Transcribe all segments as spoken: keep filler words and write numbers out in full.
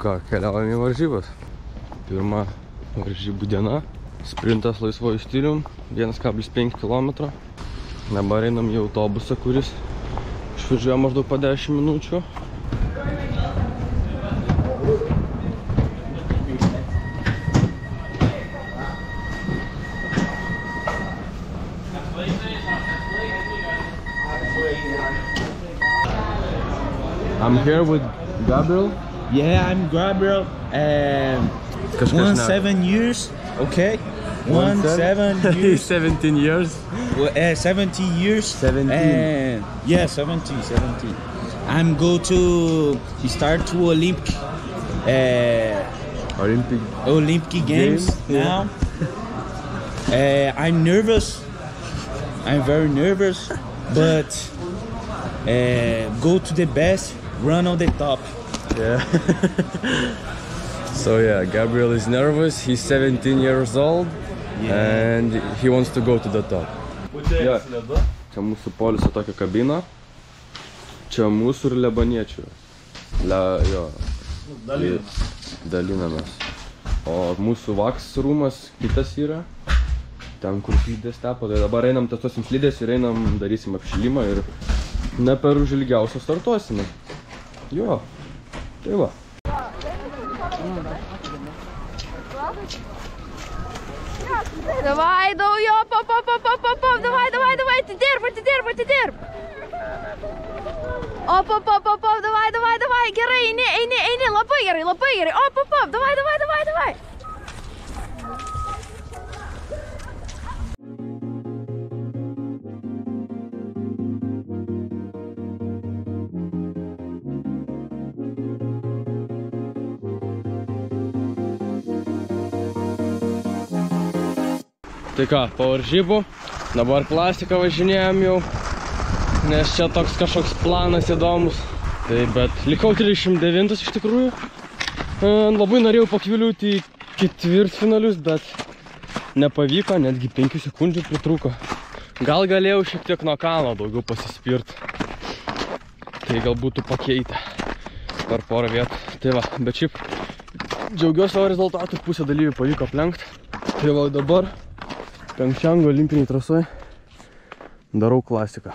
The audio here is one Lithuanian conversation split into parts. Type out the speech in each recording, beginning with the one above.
ką, keliaujame į varžybas. Pirma varžybų diena. Sprintas laisvojų stilium, vienas kablis penki kilometro. Dabar einam į autobusą, kuris išvažiuoja maždaug po dešimt minučių. I'm here with Gabriel. Yeah, I'm Gabriel. Um, one seven years. Okay. One, one seven, seven years. seventeen years. Well, uh, seventy years. seventeen. Uh, yeah, seventy, seventy. I'm go to start to Olympic. Uh, Olympic. Olympic Games, Games now. Yeah. uh, I'm nervous. I'm very nervous, but uh, go to the best. Run on the top. Yeah. So yeah, Gabriel is nervous. He's seventeen years old, yeah. And he wants to go to the top. Yeah. Čia mūsų poliso tokia kabina. Čia mūsų ir lebaniečių. Le, jo. Dalinamės. O mūsų vaks rūmas kitas yra. Ten, kur slidės tepo. Tai dabar einam testuosim slidės ir einam darysim apšilimą ir ne per už ilgiausią startuosime. Jo, tai va. Давай, давай, jo, pop, pop, pop, pop, pop, pop, давай, давай, давай, atidirb, atidirb, atidirb. O, pop, pop, pop, pop, davai, davai, davai, gerai, eini, eini, eini, labai gerai, labai gerai. O, pop, pop, davai, davai, davai, davai. Tai ką, po varžybų, dabar klasiką važinėjom jau, nes čia toks kažkoks planas įdomus. Tai bet likau trisdešimt devintas iš tikrųjų. Labai norėjau pakviliuoti į ketvirtfinalius, bet nepavyko, netgi penkių sekundžių pritrūko. Gal galėjau šiek tiek nuo kalno daugiau pasispirt. Tai gal būtų pakeitę per porą vietų. Tai va, bet šiaip džiaugiuosi savo rezultatų, pusę dalyvių pavyko aplenkt. Tai va dabar Pjongčango olimpiniai trasoj darau klasiką.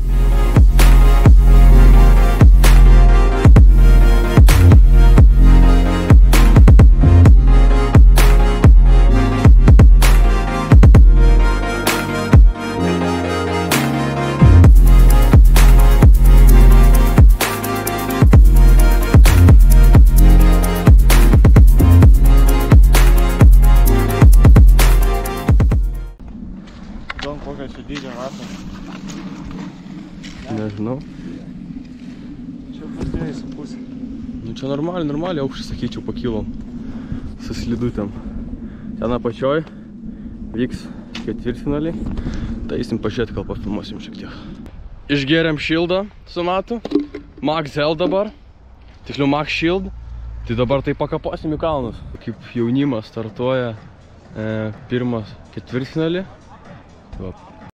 Nežinau. Čia pusdėjai su pusė. Nu čia normaliai, normaliai aukštį, sakyčiau, pakilom su slidutėm. Ten apačioj vyks ketvirtfinaliai. Tai eisim pažiūrėti, gal pafilmuosim šiek tiek. Išgėrėm šildą su Matu. Max Hell dabar. Tiksliau Max Shield. Tai dabar tai pakaposim į kalnus. Kaip jaunimas startuoja e, pirmas ketvirtfinalį. Tai va.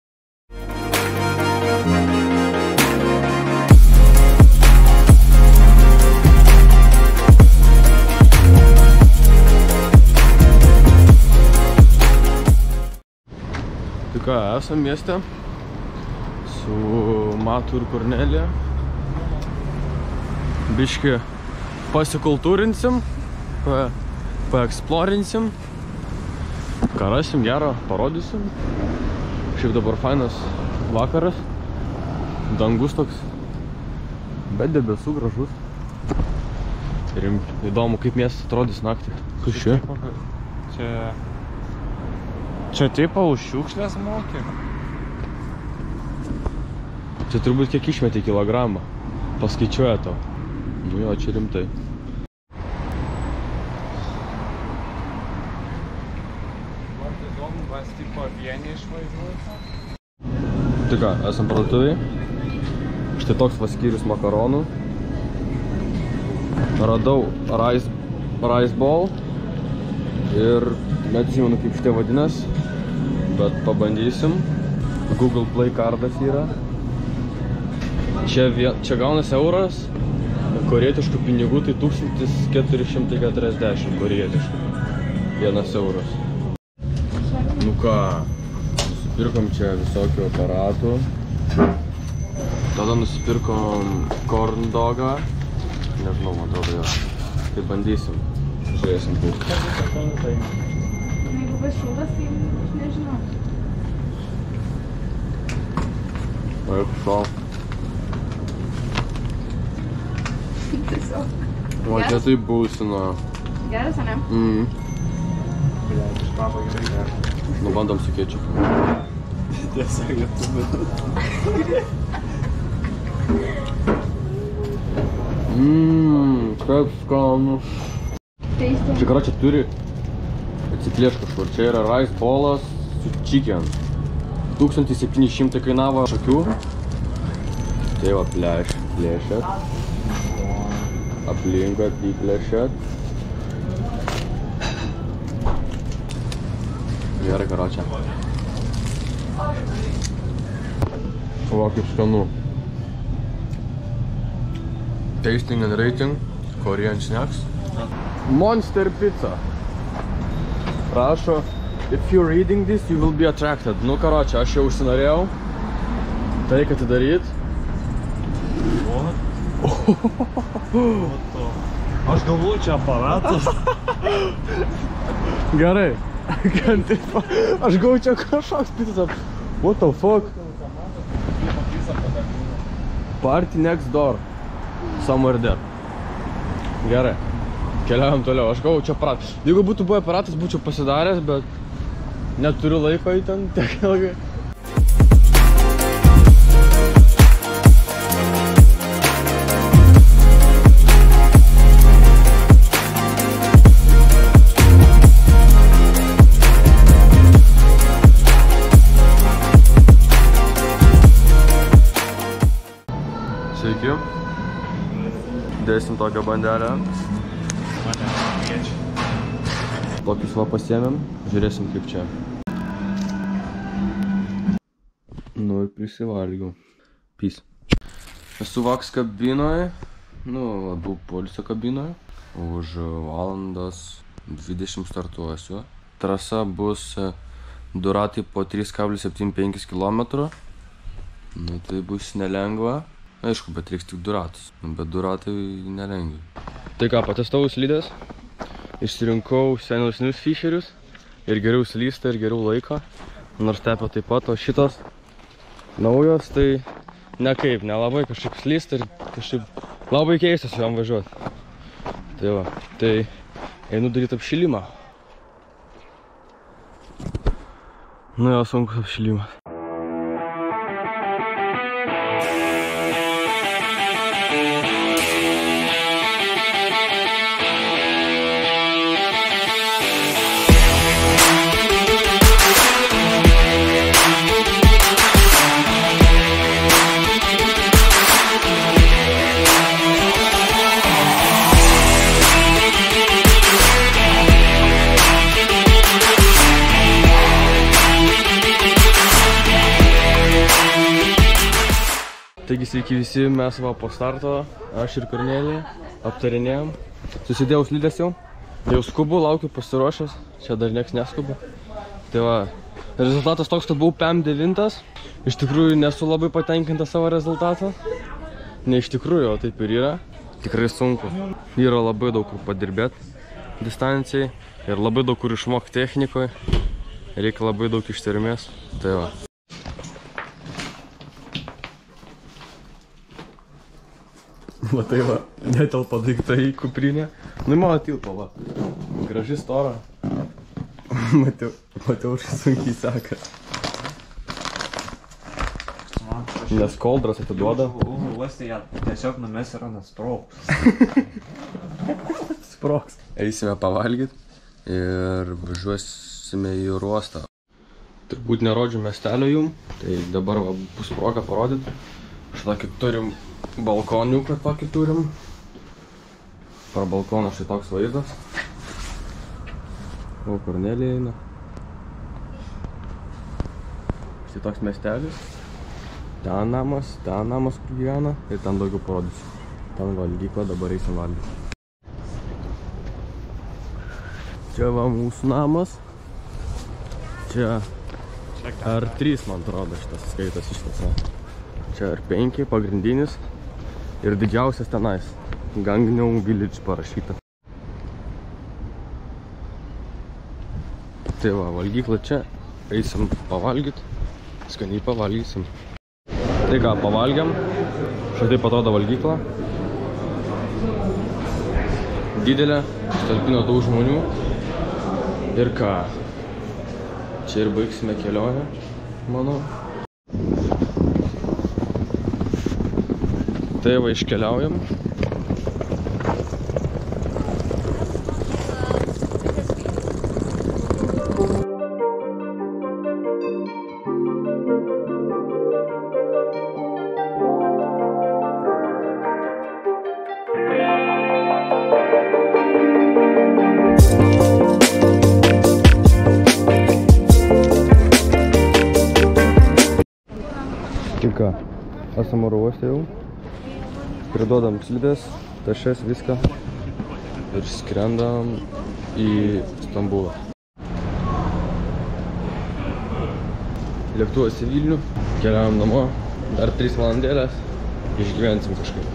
Tai ką, esam mieste su Matu ir Kornelija. Biški pasikultūrinsim, pa, paeksplorinsim. Ką rasim gero, parodysim. Šiaip dabar fainas vakaras. Dangus toks, bet debesų gražus. Ir įdomu, kaip miestas atrodys naktį. Kas čia? Čia... Čia tipo už šiukšlės mokė? Čia turbūt kiek išmetė kilogramą. Paskaičiuoja tau. Nu jo, čia rimtai. Man tai įdomu, vas tipo vieni išvažiuoja. Tai ką, esam parduotuviai. Štai toks va skyrius makaronų. Radau rice, rice ball. Ir neatsimenu, kaip šitie vadinas, bet pabandysim. Google Play kardas yra. Čia, čia gaunasi euras Korėjietiškų pinigų tai tūkstantis keturi šimtai keturiasdešimt korėjietiškų. Vienas euras. Nu ką, nusipirkom čia visokių aparatų. Tada nusipirkom corn dogą. Nežinau, man atrodo jo. Tai bandysim. Žiūrėsim kaip. Jeigu bus šūdas, tai aš nežinau. Taip, šau. Tiesiog. O čia tai būsina. Geras, ane? Mhm. Nu, bandom su kečupu. Tiesiog YouTube. Mmm, kaip skanu. Teisti. Čia, karočią, turi atsiplėš kažkur. Čia yra rice ballas su chicken. tūkstantis septyni šimtai kainavo šakių. Tai va, plėš, plėšėt. Aplinkui apiplėšėt. Gerai, karočią. O, kaip skanu. Tasting and rating, Korean snacks. Monster pizza. Rašo, if you're reading this, you will be attracted. Nu, karočią, aš jau užsinorėjau. Tai reikia atidaryt. Aš galvoju, čia aparatas. Gerai. Aš galvoju, čia kažkoks pizza. What the fuck? Party next door. Somewhere there. Gerai. Keliaujam toliau. Aš galvoju, čia aparatas. Jeigu būtų buvę aparatas, būčiau pasidaręs, bet neturiu laiko į ten tiek ilgai. Sveiki. Dėsim tokią bandelę. Tokius va pasiėmėm. Žiūrėsim kaip čia. Nu ir prisivalgiau. Peace. Esu Vaks kabinoje. Nu, labiau poilsio kabinoje. Už valandas dvidešimt startuosiu. Trasa bus du ratai po trys kablelis septyni penki kilometro. Nu tai bus nelengva. Aišku, bet reiks tik du ratus. Bet du ratai nelengvi. Tai ką, patestavau slidės. Išsirinkau senesnius fišerius. Ir geriau slysta, ir geriau laiko. Nors tepia taip pat, o šitos naujos, tai nekaip, nelabai kažkaip slysta ir kažkaip labai keistas jom važiuoti. Tai va, tai einu daryti apšilimą. Nu jo, sunkus apšilimas. Taigi sveiki visi, mes va po starto, aš ir Kornelija aptarinėjom. Susidėjau slidės jau, jau skubu, laukiu pasiruošęs, čia dar nieks neskubu. Tai va, rezultatas toks, kad buvau P M devyni, iš tikrųjų nesu labai patenkintas savo rezultatą. Ne iš tikrųjų, o taip ir yra, tikrai sunku. Yra labai daug kur padirbėti distancijai ir labai daug kur išmokti technikoje, reikia labai daug ištvermės. Tai va. Va tai va, netelpa daiktai į kuprinę. Nu, mano tilpa, va. Graži stora. Matau, matau, šis sunkiai seka. Nes koldras atiduoda. Uostė ją tiesiog numes yra nesproks. Sproks. Eisime pavalgyti ir važiuosime į uostą. Turbūt nerodžiu miestelio jum, tai dabar va, bus proga parodyti. Šitokį turim balkoniuką, tokį turim. Pro balkoną štai toks vaizdas. O Kornelija eina. Štai toks miestelis. Ten namas, ten namas, kur gyvena. Ir ten daugiau parodysiu. Ten valgykla, dabar eisim valgyti. Čia va mūsų namas. Čia R trys, man atrodo, šitas skaitas šitas. Čia R penki, pagrindinis. Ir didžiausias tenais. Gangnam Village parašyta. Tai va, valgykla čia. Eisim pavalgyti. Skaniai pavalgysim. Tai ką, pavalgiam. Štai taip atrodo valgykla. Didelė, talpina daug žmonių. Ir ką? Čia ir baigsime kelionę, manau. Tai va, iškeliaujam. Tai ką, esam oro uoste jau, priduodam slides, tašes, viską ir skrendam į Stambulą. Lėktuvas į Vilnių, keliaujam namo, dar tris valandėlės, išgyvensim kažkaip.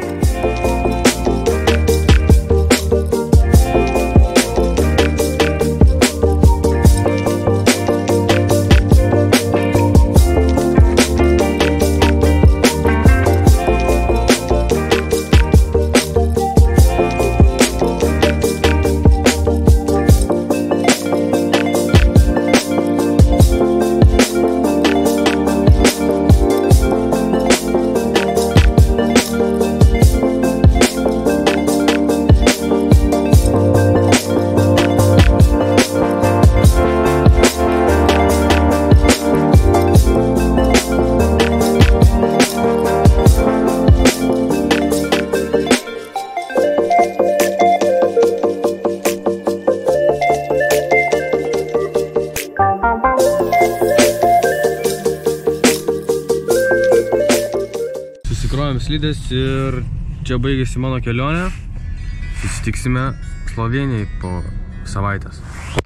Susikrovėm slides ir čia baigėsi mano kelionė. Susitiksime Slovėnijai po savaitės.